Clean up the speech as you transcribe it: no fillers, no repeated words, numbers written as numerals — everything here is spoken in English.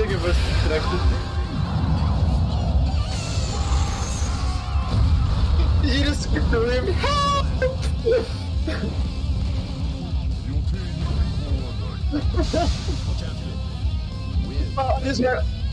Czekaj, bo jest w trakcie. You're screaming, help! Oh, this